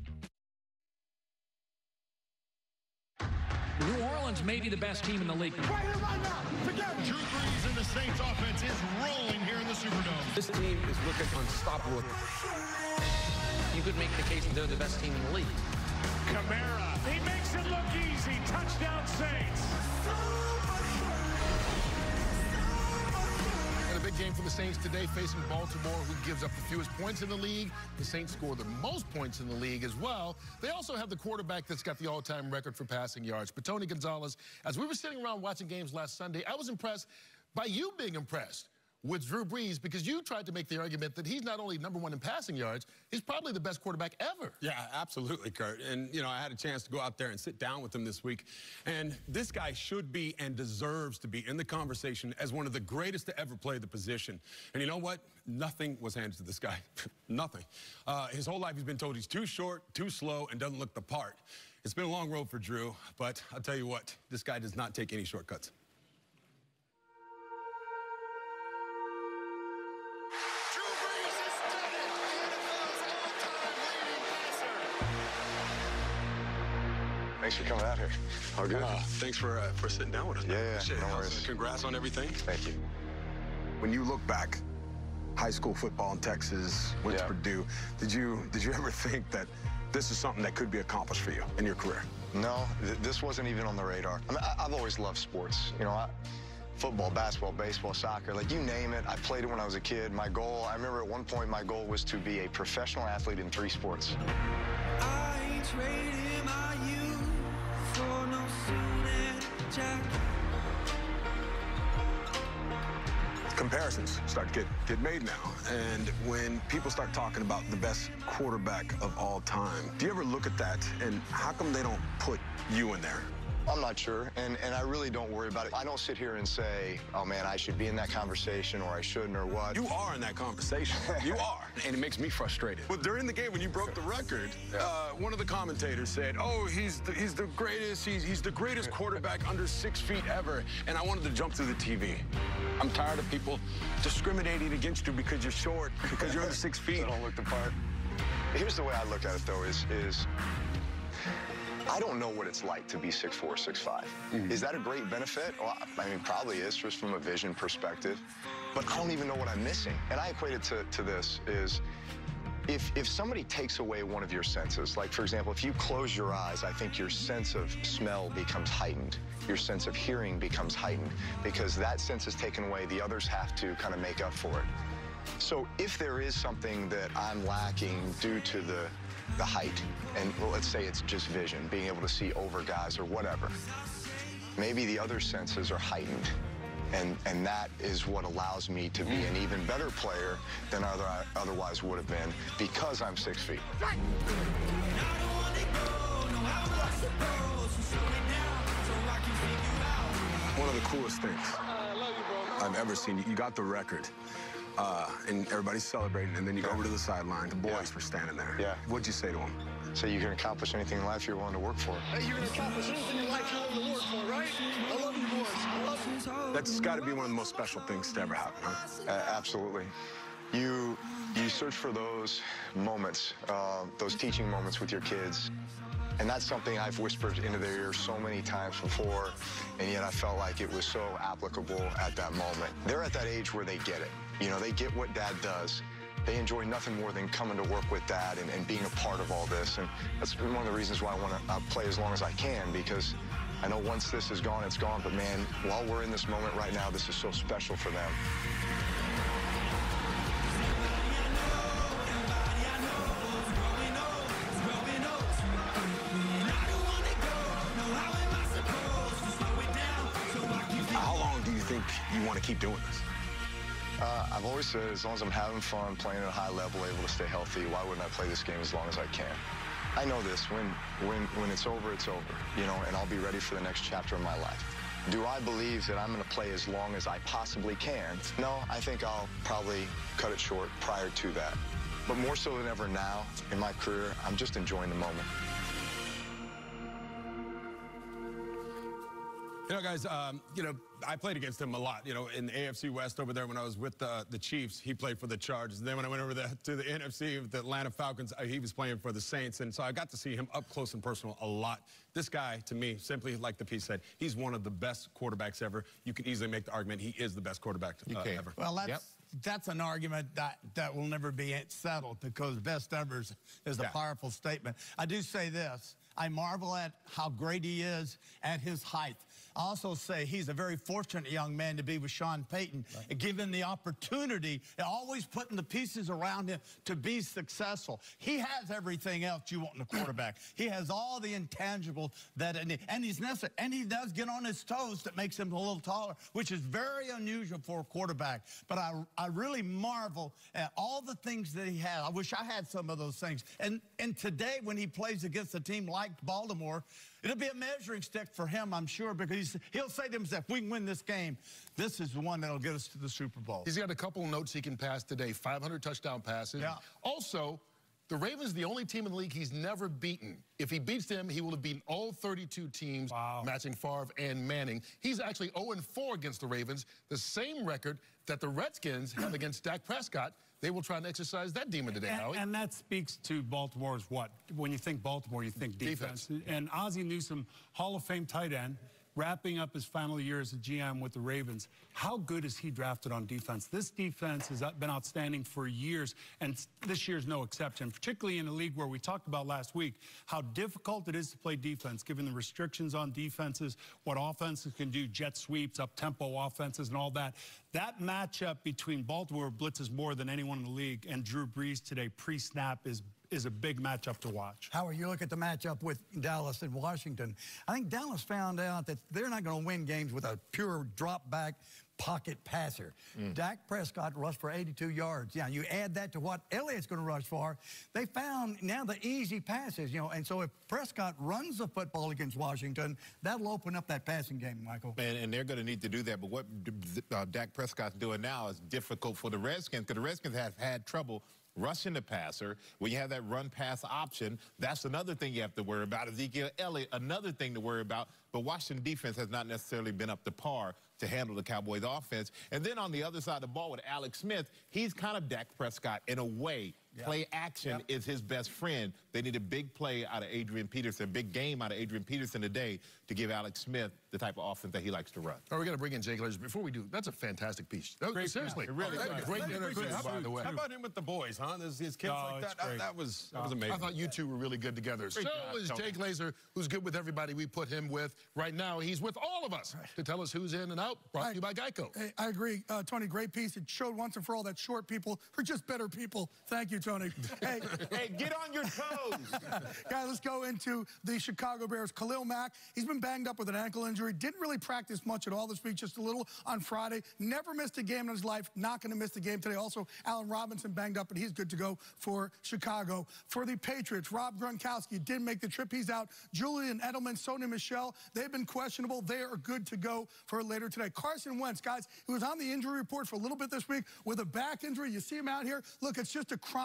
New Orleans may be the best team in the league. Right here, right now, together. Drew Brees and the Saints offense is rolling here in the Superdome. This team is looking unstoppable. You could make the case that they're the best team in the league. Kamara, he makes it look easy. Touchdown, Saints. And a big game for the Saints today, facing Baltimore, who gives up the fewest points in the league. The Saints score the most points in the league as well. They also have the quarterback that's got the all-time record for passing yards. But Tony Gonzalez, as we were sitting around watching games last Sunday, I was impressed by you being impressed with Drew Brees, because you tried to make the argument that he's not only number one in passing yards, he's probably the best quarterback ever. Yeah, absolutely, Kurt. And, you know, I had a chance to go out there and sit down with him this week. And this guy should be and deserves to be in the conversation as one of the greatest to ever play the position. And you know what? Nothing was handed to this guy. Nothing. Uh, his whole life he's been told he's too short, too slow, and doesn't look the part. It's been a long road for Drew, but I'll tell you what, this guy does not take any shortcuts. Thanks for coming out here. All good. Uh, thanks for uh, for sitting down with us. Yeah, yeah, Appreciate no it. worries. Congrats on everything. Thank you. When you look back, high school football in Texas, went Yeah. to Purdue, did you did you ever think that this is something that could be accomplished for you in your career? No, th this wasn't even on the radar. I mean, I, I've always loved sports. You know, I, football, basketball, baseball, soccer, like you name it. I played it when I was a kid. My goal, I remember at one point my goal was to be a professional athlete in three sports. I traded my youth for no suit and jacket. Comparisons start to get, get made now. And when people start talking about the best quarterback of all time, do you ever look at that and how come they don't put you in there? I'm not sure, and, and I really don't worry about it. I don't sit here and say, oh man, I should be in that conversation or I shouldn't or what. You are in that conversation. You are. And it makes me frustrated. Well, during the game when you broke the record, uh, one of the commentators said, oh, he's the, he's the greatest, he's, he's the greatest quarterback under six feet ever. And I wanted to jump through the T V. I'm tired of people discriminating against you because you're short, because you're under six feet. I don't look the part. Here's the way I look at it, though, is, is I don't know what it's like to be six four, six five. Mm-hmm. Is that a great benefit? Well, I mean, probably is, just from a vision perspective. But I don't even know what I'm missing. And I equate it to, to this, is if, if somebody takes away one of your senses, like, for example, if you close your eyes, I think your sense of smell becomes heightened. Your sense of hearing becomes heightened. Because that sense is taken away, the others have to kind of make up for it. So if there is something that I'm lacking due to the the height, and well, let's say it's just vision, being able to see over guys or whatever, maybe the other senses are heightened, and and that is what allows me to be an even better player than other, I otherwise would have been, because I'm six feet. One of the coolest things I've ever seen. You got the record. Uh, and everybody's celebrating, and then you go over to the sideline. The boys yeah. were standing there. Yeah. What'd you say to them? So you can accomplish anything in life you're willing to work for. Hey, you're gonna accomplish anything in life you're willing to work for, right? I love you boys. I love you. That's got to be one of the most special things to ever happen, huh? Uh, absolutely. You you search for those moments, uh, those teaching moments with your kids. And that's something I've whispered into their ears so many times before, and yet I felt like it was so applicable at that moment. They're at that age where they get it. You know, they get what Dad does. They enjoy nothing more than coming to work with Dad and, and being a part of all this. And that's one of the reasons why I want to uh, play as long as I can, because I know once this is gone, it's gone. But, man, while we're in this moment right now, this is so special for them. How long do you think you want to keep doing this? Uh, I've always said, as long as I'm having fun, playing at a high level, able to stay healthy, why wouldn't I play this game as long as I can? I know this. When, when, when it's over, it's over, you know, and I'll be ready for the next chapter of my life. Do I believe that I'm going to play as long as I possibly can? No, I think I'll probably cut it short prior to that. But more so than ever now in my career, I'm just enjoying the moment. You know, guys, um, you know, I played against him a lot, you know, in the A F C West over there when I was with uh, the Chiefs. He played for the Chargers. And then when I went over the, to the N F C with the Atlanta Falcons, uh, he was playing for the Saints. And so I got to see him up close and personal a lot. This guy, to me, simply like the piece said, he's one of the best quarterbacks ever. You can easily make the argument he is the best quarterback uh, ever. Well, that's, yep. that's an argument that, that will never be settled, because best ever is, is a Yeah. powerful statement. I do say this. I marvel at how great he is at his height. I also say he's a very fortunate young man to be with Sean Payton, right. and give him the opportunity and always putting the pieces around him to be successful. He has everything else you want in a quarterback. He has all the intangibles that, and he's necessary. And he does get on his toes that makes him a little taller, which is very unusual for a quarterback. But I, I really marvel at all the things that he has. I wish I had some of those things. And, and today, when he plays against a team like Baltimore, it'll be a measuring stick for him, I'm sure, because he's, he'll say to himself, if we can win this game, this is the one that'll get us to the Super Bowl. He's got a couple notes he can pass today, five hundred touchdown passes. Yeah. Also, the Ravens, the only team in the league he's never beaten. If he beats them, he will have beaten all thirty-two teams, wow. matching Favre and Manning. He's actually oh and four against the Ravens, the same record that the Redskins have against Dak Prescott. They will try and exercise that demon today, and, Howie. And that speaks to Baltimore's what? When you think Baltimore, you think defense. defense. And Ozzie Newsome, Hall of Fame tight end, wrapping up his final year as a G M with the Ravens. How good is he drafted on defense? This defense has been outstanding for years, and this year's no exception, particularly in a league where we talked about last week how difficult it is to play defense, given the restrictions on defenses, what offenses can do, jet sweeps, up-tempo offenses, and all that. That matchup between Baltimore blitzes more than anyone in the league, and Drew Brees today pre-snap is is a big matchup to watch. Howard, you look at the matchup with Dallas and Washington. I think Dallas found out that they're not going to win games with a pure drop-back pocket passer. Mm. Dak Prescott rushed for eighty-two yards. Yeah, you add that to what Elliott's going to rush for. They found now the easy passes, you know, and so if Prescott runs the football against Washington, that'll open up that passing game, Michael. And, and they're going to need to do that. But what uh, Dak Prescott's doing now is difficult for the Redskins, because the Redskins have had trouble rushing the passer. When you have that run-pass option, that's another thing you have to worry about. Ezekiel Elliott, another thing to worry about. But Washington defense has not necessarily been up to par to handle the Cowboys offense. And then on the other side of the ball with Alex Smith, he's kind of Dak Prescott in a way. Yep. Play action yep. is his best friend. They need a big play out of Adrian Peterson, big game out of Adrian Peterson today to give Alex Smith the type of offense that he likes to run. Oh, we're going to bring in Jake Layers. Before we do, that's a fantastic piece. That, great, seriously. yeah, really oh, great. Great, great, great how, by the way. How about him with the boys, huh? His, his kids oh, like that. That, that was that oh, was amazing. I thought you two were really good together. Great so job, is Tony. Jake Laser, who's good with everybody we put him with. Right now, he's with all of us right. to tell us who's in and out. Brought I, to you by Geico. Hey, I agree, uh, Tony. Great piece. It showed once and for all that short people are just better people. Thank you, Tony. Hey, hey, get on your toes. Guys, let's go into the Chicago Bears. Khalil Mack, he's been banged up with an ankle injury. Didn't really practice much at all this week, just a little on Friday. Never missed a game in his life. Not going to miss the game today. Also, Allen Robinson banged up, but he's good to go for Chicago. For the Patriots, Rob Gronkowski did make the trip. He's out. Julian Edelman, Sony Michel, they've been questionable. They are good to go for later today. Carson Wentz, guys, he was on the injury report for a little bit this week with a back injury. You see him out here. Look, it's just a chronic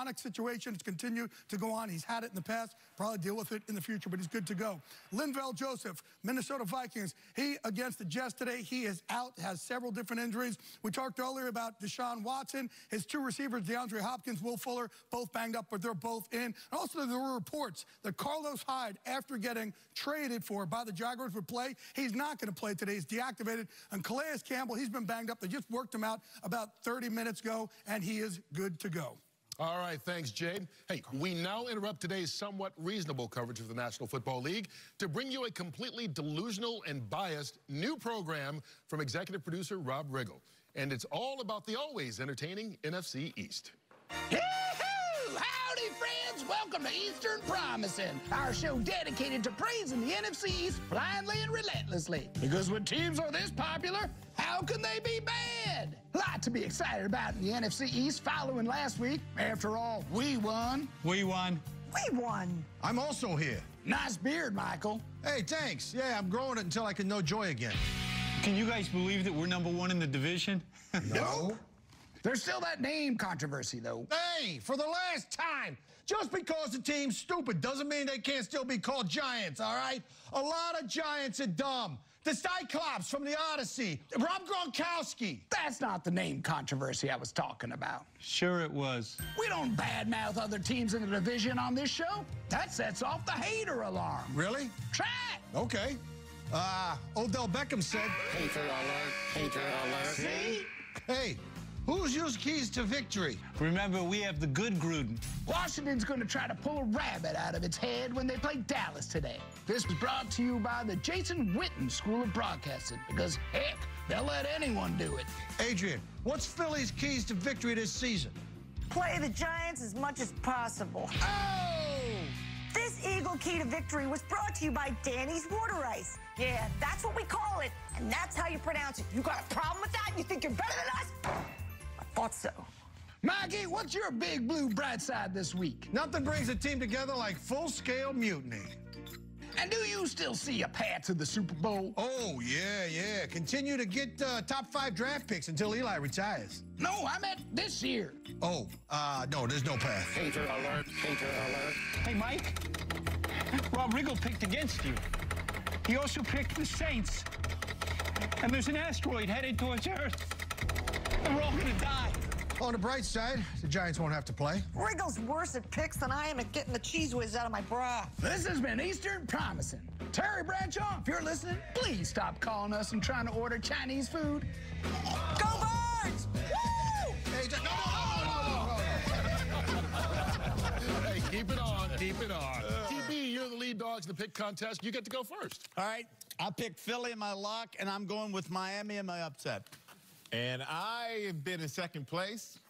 chronic situation. It's continued to go on. He's had it in the past, probably deal with it in the future, but he's good to go. Linval Joseph, Minnesota Vikings. He against the Jets today. He is out, has several different injuries. We talked earlier about Deshaun Watson. His two receivers, DeAndre Hopkins, Will Fuller, both banged up, but they're both in. And also, there were reports that Carlos Hyde, after getting traded for by the Jaguars, would play. He's not going to play today. He's deactivated. And Calais Campbell, he's been banged up. They just worked him out about thirty minutes ago, and he is good to go. All right, thanks, Jade. Hey, we now interrupt today's somewhat reasonable coverage of the National Football League to bring you a completely delusional and biased new program from executive producer Rob Riggle. And it's all about the always entertaining N F C East. Howdy, friends. Welcome to Eastern Promising, our show dedicated to praising the N F C East blindly and relentlessly. Because when teams are this popular, how can they be bad? Lot to be excited about in the N F C East following last week. After all, we won. We won. We won. I'm also here. Nice beard, Michael. Hey, thanks. Yeah, I'm growing it until I can know joy again. Can you guys believe that we're number one in the division? No. There's still that name controversy, though. Hey, for the last time, just because the team's stupid doesn't mean they can't still be called giants, all right? A lot of giants are dumb. The Cyclops from the Odyssey, Rob Gronkowski. That's not the name controversy I was talking about. Sure it was. We don't badmouth other teams in the division on this show. That sets off the hater alarm. Really? Try it. Okay. Uh, Odell Beckham said... Hater alert, hater alert. See? Hey, who's used keys to victory? Remember, we have the good Gruden. Washington's going to try to pull a rabbit out of its head when they play Dallas today. This was brought to you by the Jason Witten School of Broadcasting, because, heck, they'll let anyone do it. Adrian, what's Philly's keys to victory this season? Play the Giants as much as possible. Oh! This Eagle Key to Victory was brought to you by Danny's Water Ice. Yeah, that's what we call it, and that's how you pronounce it. You got a problem with that? You think you're better than us? I thought so. Maggie, what's your big blue bright side this week? Nothing brings a team together like full-scale mutiny. And do you still see a path to the Super Bowl? Oh, yeah, yeah. Continue to get uh, top five draft picks until Eli retires. No, I meant this year. Oh, uh, no, there's no path. Hater alert, hater alert. Hey, Mike, Rob Riggle picked against you. He also picked the Saints. And there's an asteroid headed towards Earth. And we're all gonna die. On the bright side, the Giants won't have to play. Riggle's worse at picks than I am at getting the cheese whiz out of my bra. This has been Eastern Promising. Terry Bradshaw, if you're listening, please stop calling us and trying to order Chinese food. Go Birds! Woo! Hey, no, no, no, no, no, no. Hey, keep it on, keep it on. T B, you're the lead dogs in the pick contest. You get to go first. All right, I picked Philly in my lock, and I'm going with Miami in my upset. And I have been in second place.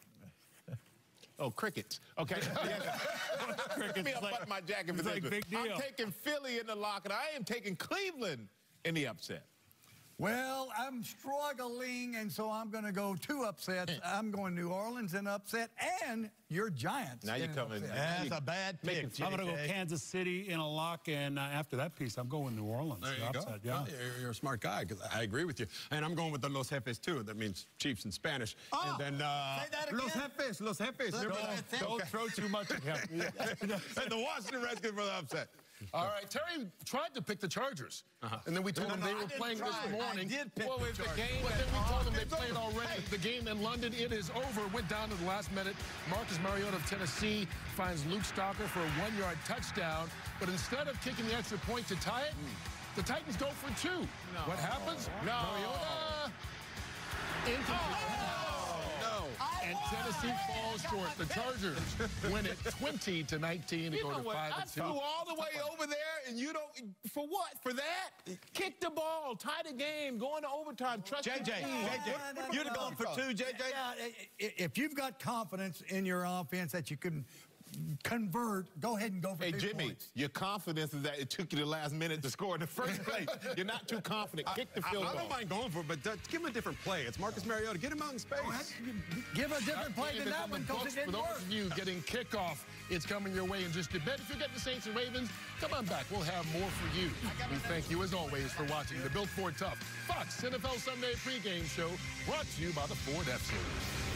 Oh, crickets. Okay. Crickets. Me up my jacket. It's like big deal. I'm taking Philly in the lock, and I am taking Cleveland in the upset. Well, I'm struggling, and so I'm going to go two upsets. I'm going New Orleans in upset, and your Giants. Now you're coming. That's a bad pick. I'm going to go Kansas City in a lock, and uh, after that piece, I'm going New Orleans. There you upset, go. Yeah. Well, you're, you're a smart guy, because I agree with you. And I'm going with the Los Jefes, too. That means Chiefs in Spanish. Oh, and then, uh, say that again. Los Jefes, Los Jefes. Los Remember Jefes. that? Don't Okay. throw too much at him. And the Washington Redskins for the upset. All right, Terry tried to pick the Chargers. Uh-huh. And then we told No, him no, they I were didn't playing try. this morning. I did pick Well, the it's the Chargers. game. But then we told them they played over. already. The game in London, it is over. Went down to the last minute. Marcus Mariota of Tennessee finds Luke Stalker for a one-yard touchdown. But instead of kicking the extra point to tie it, the Titans go for two. No. What happens? No. Mariota incomplete. No. And Tennessee falls short. The Chargers win it twenty to nineteen to You go know to what? five I and two. flew all the way over there, and you don't. For what? For that? Kick the ball, tie the game, go into overtime. Trust J J, your team. J J, you'd have gone for two, J J. Yeah, if you've got confidence in your offense that you can convert, go ahead and go for Hey, two Jimmy, points. your confidence is that it took you the last minute to score in the first place. You're not too confident. Kick the I, field I, I goal. don't mind going for it, but uh, give him a different play. It's Marcus Mariota. Get him out in space. Give a different play Game than is that on one the because books it for didn't those work. of you getting kickoff, it's coming your way in just a bit. If you're getting the Saints and Ravens, come on back. We'll have more for you. We thank you, as always, for watching the Built Ford Tough Fox N F L Sunday pregame show, brought to you by the Ford F-Series.